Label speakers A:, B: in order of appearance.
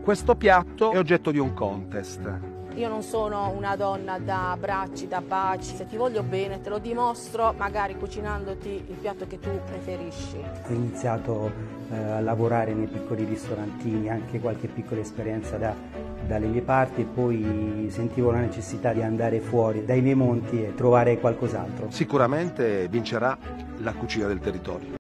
A: Questo piatto è oggetto di un contest.
B: Io non sono una donna da abbracci, da baci, se ti voglio bene te lo dimostro magari cucinandoti il piatto che tu preferisci.
C: Ho iniziato a lavorare nei piccoli ristorantini, anche qualche piccola esperienza dalle mie parti, e poi sentivo la necessità di andare fuori dai miei monti e trovare qualcos'altro.
A: Sicuramente vincerà la cucina del territorio.